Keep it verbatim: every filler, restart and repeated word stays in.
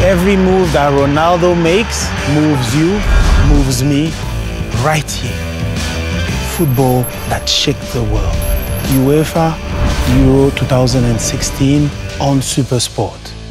Every move that Ronaldo makes moves you, moves me, right here. Football that shakes the world. UEFA Euro two thousand sixteen on SuperSport.